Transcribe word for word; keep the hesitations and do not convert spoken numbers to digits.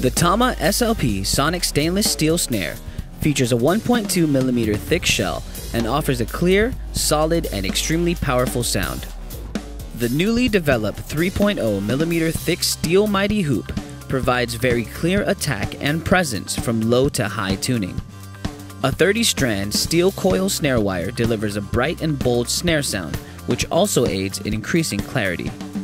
The TAMA S L P Sonic Stainless Steel Snare features a one point two millimeter thick shell and offers a clear, solid, and extremely powerful sound. The newly developed three point oh millimeter thick steel mighty hoop provides very clear attack and presence from low to high tuning. A thirty strand steel coil snare wire delivers a bright and bold snare sound, which also aids in increasing clarity.